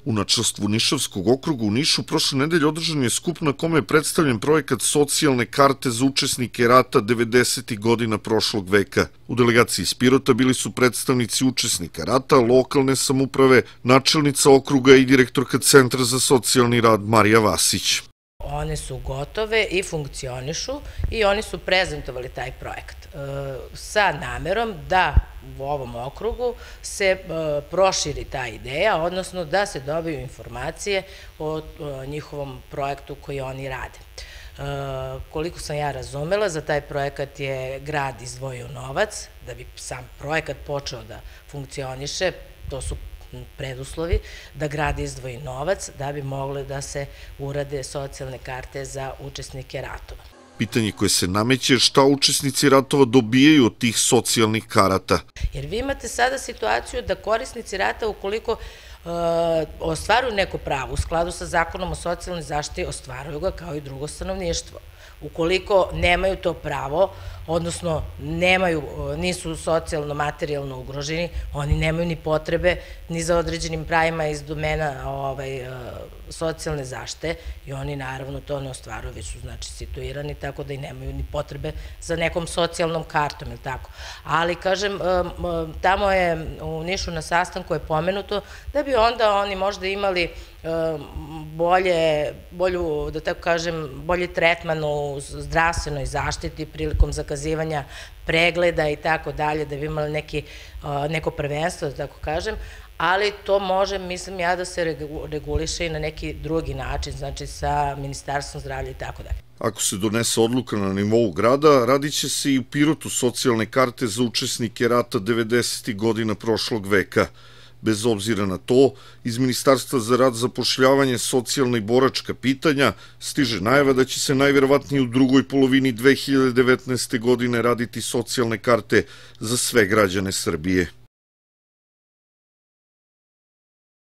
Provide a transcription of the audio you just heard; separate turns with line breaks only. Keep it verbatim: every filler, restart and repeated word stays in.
U načelstvu Nišavskog okruga u Nišu prošle nedelje održan je skup na kome je predstavljen projekat socijalne karte za učesnike rata devedesetih godina prošlog veka. U delegaciji iz Pirota bili su predstavnici učesnika rata, lokalne samouprave, načelnica okruga i direktorka Centra za socijalni rad Marija Vasić.
One su gotove i funkcionišu i oni su prezentovali taj projekat sa namerom da u ovom okrugu se proširi ta ideja, odnosno da se dobiju informacije o njihovom projektu koji oni rade. Koliko sam ja razumela, za taj projekat je grad izdvojio novac, da bi sam projekat počeo da funkcioniše, to su preduslovi, da grad izdvoji novac da bi mogle da se urade socijalne karte za učesnike ratova.
Pitanje koje se nameće je šta učesnici ratova dobijaju od tih socijalnih karata.
Jer vi imate sada situaciju da korisnici rata, ukoliko ostvaruju neko pravo u skladu sa zakonom o socijalnoj zaštiti, ostvaruju ga kao i drugo stanovništvo. Ukoliko nemaju to pravo, odnosno nisu socijalno, materijalno ugroženi, oni nemaju ni potrebe ni za određenim pravima iz domena socijalne zaštite i oni naravno to ne ostvaruju, već su znači situirani, tako da i nemaju ni potrebe za nekom socijalnom kartom, ili tako. Ali, kažem, tamo je u Nišu na sastanku je pomenuto da bi onda oni možda imali bolje, bolju, da tako kažem, bolji tretman u zdravstvenoj zaštiti prilikom zakazivanja pregleda i tako dalje, da bi imali neko prvenstvo, da tako kažem, ali to može, mislim ja, da se reguliše i na neki drugi način, znači sa Ministarstvom zdravlja i tako dalje.
Ako se donese odluka na nivou grada, radit će se i u Pirotu socijalne karte za učesnike rata devedesetih godina prošlog veka. Bez obzira na to, iz Ministarstva za rad, zapošljavanje, socijalna i boračka pitanja stiže najava da će se najverovatnije u drugoj polovini dve hiljade devetnaeste. godine raditi socijalne karte za sve građane Srbije.